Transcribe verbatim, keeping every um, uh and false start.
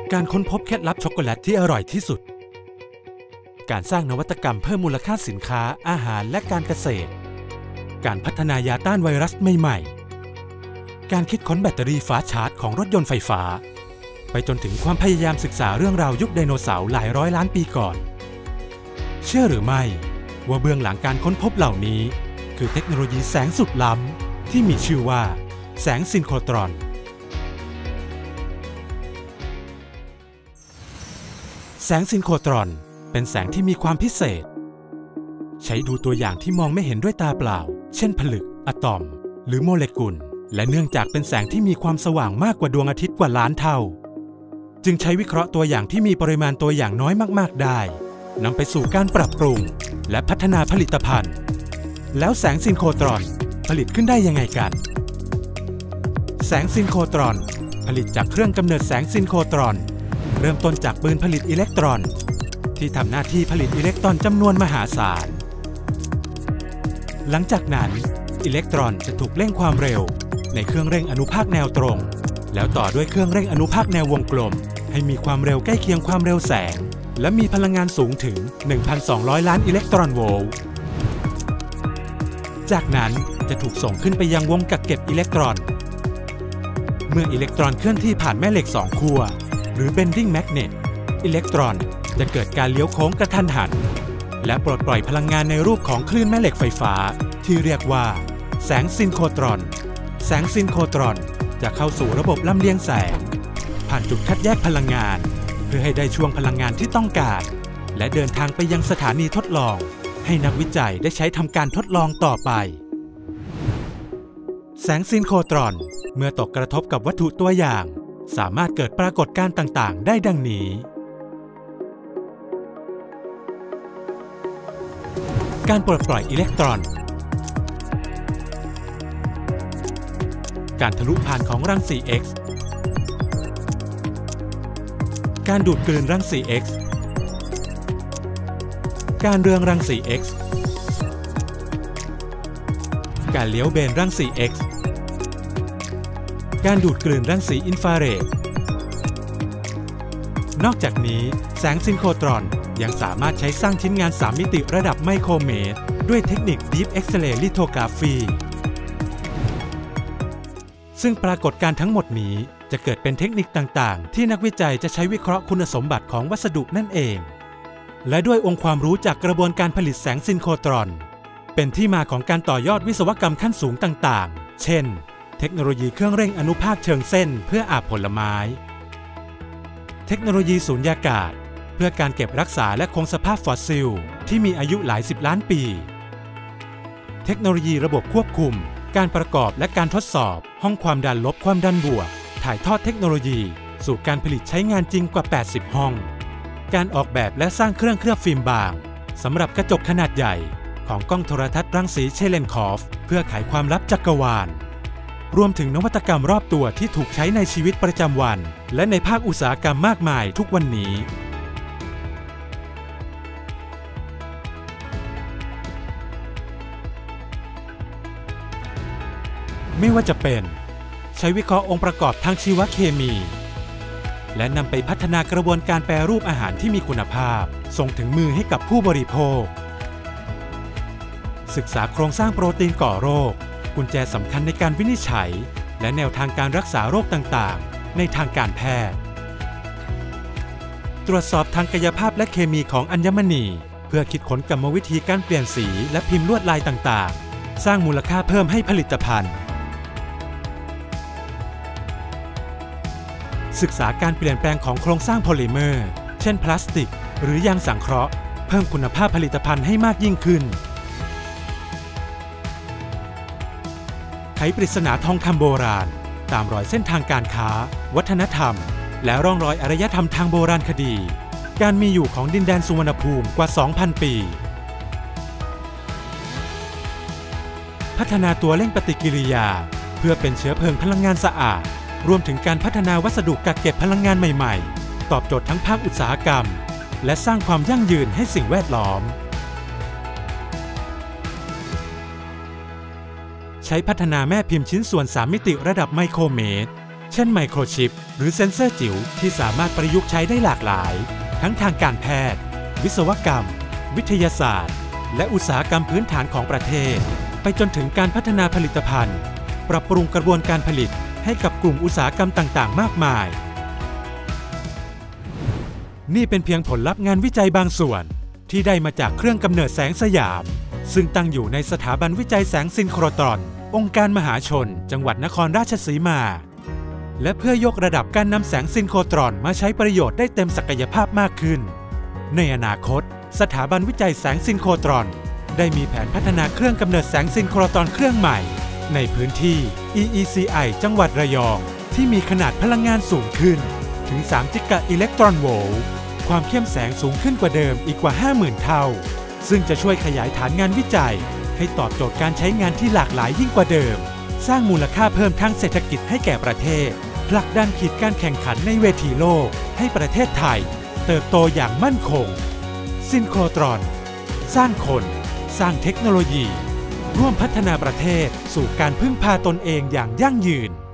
การค้นพบเคล็ดลับช็อกโกแลตที่อร่อยที่สุดการสร้างนวัตกรรมเพิ่มมูลค่าสินค้าอาหารและการเกษตรการพัฒนายาต้านไวรัสใหม่ๆการคิดค้นแบตเตอรี่ฟ้าชาร์จของรถยนต์ไฟฟ้าไปจนถึงความพยายามศึกษาเรื่องราวยุคไดโนเสาร์หลายร้อยล้านปีก่อนเชื่อหรือไม่ว่าเบื้องหลังการค้นพบเหล่านี้คือเทคโนโลยีแสงสุดล้ำที่มีชื่อว่าแสงซินโครตรอนแสงซินโครตรอนเป็นแสงที่มีความพิเศษใช้ดูตัวอย่างที่มองไม่เห็นด้วยตาเปล่าเช่นผลึกอะตอมหรือโมเลกุลและเนื่องจากเป็นแสงที่มีความสว่างมากกว่าดวงอาทิตย์กว่าล้านเท่าจึงใช้วิเคราะห์ตัวอย่างที่มีปริมาณตัวอย่างน้อยมากๆได้นำไปสู่การปรับปรุงและพัฒนาผลิตภัณฑ์แล้วแสงซินโครตรอนผลิตขึ้นได้ยังไงกันแสงซินโครตรอนผลิตจากเครื่องกำเนิดแสงซินโครตรอนเริ่มต้นจากปืนผลิตอิเล็กตรอนที่ทำหน้าที่ผลิตอิเล็กตรอนจำนวนมหาศาลหลังจากนั้นอิเล็กตรอนจะถูกเร่งความเร็วในเครื่องเร่งอนุภาคแนวตรงแล้วต่อด้วยเครื่องเร่งอนุภาคแนววงกลมให้มีความเร็วใกล้เคียงความเร็วแสงและมีพลังงานสูงถึง หนึ่งพันสองร้อย ล้านอิเล็กตรอนโวลต์จากนั้นจะถูกส่งขึ้นไปยังวงกักเก็บอิเล็กตรอนเมื่ออิเล็กตรอนเคลื่อนที่ผ่านแม่เหล็กสองขั้วหรือ bending magnet อิเล็กตรอนจะเกิดการเลี้ยวโค้งกระทันหันและปลดปล่อยพลังงานในรูปของคลื่นแม่เหล็กไฟฟ้าที่เรียกว่าแสงซินโครตรอนแสงซินโครตรอนจะเข้าสู่ระบบลำเลียงแสงผ่านจุดคัดแยกพลังงานเพื่อให้ได้ช่วงพลังงานที่ต้องการและเดินทางไปยังสถานีทดลองให้นักวิจัยได้ใช้ทำการทดลองต่อไปแสงซินโครตรอนเมื่อตกกระทบกับวัตถุตัวอย่างสามารถเกิดปรากฏการณ์ต่างๆได้ดังนี้การปลดปล่อยอิเล็กตรอนการทะลุผ่านของรังสี X การดูดกลืนรังสี X การเรืองรังสี X การเลี้ยวเบนรังสี X การดูดกลืนรังสีอินฟราเรดนอกจากนี้แสงซินโครตรอนยังสามารถใช้สร้างชิ้นงานสามมิติระดับไมโครเมตรด้วยเทคนิค Deep X-ray Lithography ซึ่งปรากฏการณ์ทั้งหมดนี้จะเกิดเป็นเทคนิคต่างๆที่นักวิจัยจะใช้วิเคราะห์คุณสมบัติของวัสดุนั่นเองและด้วยองค์ความรู้จากกระบวนการผลิตแสงซินโครตรอนเป็นที่มาของการต่อยอดวิศวกรรมขั้นสูงต่างๆเช่นเทคโนโลยีเครื่องเร่งอนุภาคเชิงเส้นเพื่ออาบผลไม้เทคโนโลยีสูญญากาศเพื่อการเก็บรักษาและคงสภาพฟอสซิลที่มีอายุหลายสิบล้านปีเทคโนโลยีระบบควบคุมการประกอบและการทดสอบห้องความดันลบความดันบวกถ่ายทอดเทคโนโลยีสู่การผลิตใช้งานจริงกว่าแปดสิบห้องการออกแบบและสร้างเครื่องเคลือบฟิล์มบางสำหรับกระจกขนาดใหญ่ของกล้องโทรทัศน์รังสีเชเลนคอฟเพื่อไขความลับจักรวาลรวมถึงนวัตกรรมรอบตัวที่ถูกใช้ในชีวิตประจำวันและในภาคอุตสาหกรรมมากมายทุกวันนี้ไม่ว่าจะเป็นใช้วิเคราะห์องค์ประกอบทางชีวเคมีและนำไปพัฒนากระบวนการแปรรูปอาหารที่มีคุณภาพส่งถึงมือให้กับผู้บริโภคศึกษาโครงสร้างโปรตีนก่อโรคกุญแจสำคัญในการวินิจฉัยและแนวทางการรักษาโรคต่างๆในทางการแพทย์ตรวจสอบทางกายภาพและเคมีของอัญมณีเพื่อคิดค้นกรรมวิธีการเปลี่ยนสีและพิมพ์ลวดลายต่างๆสร้างมูลค่าเพิ่มให้ผลิตภัณฑ์ศึกษาการเปลี่ยนแปลงของโครงสร้างโพลิเมอร์เช่นพลาสติกหรือยางสังเคราะห์เพิ่มคุณภาพผลิตภัณฑ์ให้มากยิ่งขึ้นไขปริศนาทองคำโบราณตามรอยเส้นทางการค้าวัฒนธรรมและร่องรอยอารยธรรมทางโบราณคดีการมีอยู่ของดินแดนสุวรรณภูมิกว่า สองพัน ปีพัฒนาตัวเร่งปฏิกิริยาเพื่อเป็นเชื้อเพลิงพลังงานสะอาดรวมถึงการพัฒนาวัสดุกักเก็บพลังงานใหม่ๆตอบโจทย์ทั้งภาคอุตสาหกรรมและสร้างความยั่งยืนให้สิ่งแวดล้อมใช้พัฒนาแม่พิมพ์ชิ้นส่วนสามมิติระดับไมโครเมตรเช่นไมโครชิปหรือเซ็นเซอร์จิ๋วที่สามารถประยุกต์ใช้ได้หลากหลายทั้งทางการแพทย์วิศวกรรมวิทยาศาสตร์และอุตสาหกรรมพื้นฐานของประเทศไปจนถึงการพัฒนาผลิตภัณฑ์ปรับปรุงกระบวนการผลิตให้กับกลุ่มอุตสาหกรรมต่างๆมากมายนี่เป็นเพียงผลลัพธ์งานวิจัยบางส่วนที่ได้มาจากเครื่องกำเนิดแสงสยามซึ่งตั้งอยู่ในสถาบันวิจัยแสงซินโครตรอนองค์การมหาชนจังหวัดนครราชสีมาและเพื่อยกระดับการนำแสงซินโครตรอนมาใช้ประโยชน์ได้เต็มศักยภาพมากขึ้นในอนาคตสถาบันวิจัยแสงซินโครตรอนได้มีแผนพัฒนาเครื่องกำเนิดแสงซินโครตรอนเครื่องใหม่ในพื้นที่ อี อี ซี ไอ จังหวัดระยองที่มีขนาดพลังงานสูงขึ้นถึงสามจิกะอิเล็กตรอนโวลต์ความเข้มแสงสูงขึ้นกว่าเดิมอีกกว่า ห้าหมื่น เท่าซึ่งจะช่วยขยายฐานงานวิจัยให้ตอบโจทย์การใช้งานที่หลากหลายยิ่งกว่าเดิมสร้างมูลค่าเพิ่มทางเศรษฐกิจให้แก่ประเทศผลักดันขีดการแข่งขันในเวทีโลกให้ประเทศไทยเติบโตอย่างมั่นคงซินโครตรอนสร้างคนสร้างเทคโนโลยีร่วมพัฒนาประเทศสู่การพึ่งพาตนเองอย่างยั่งยืน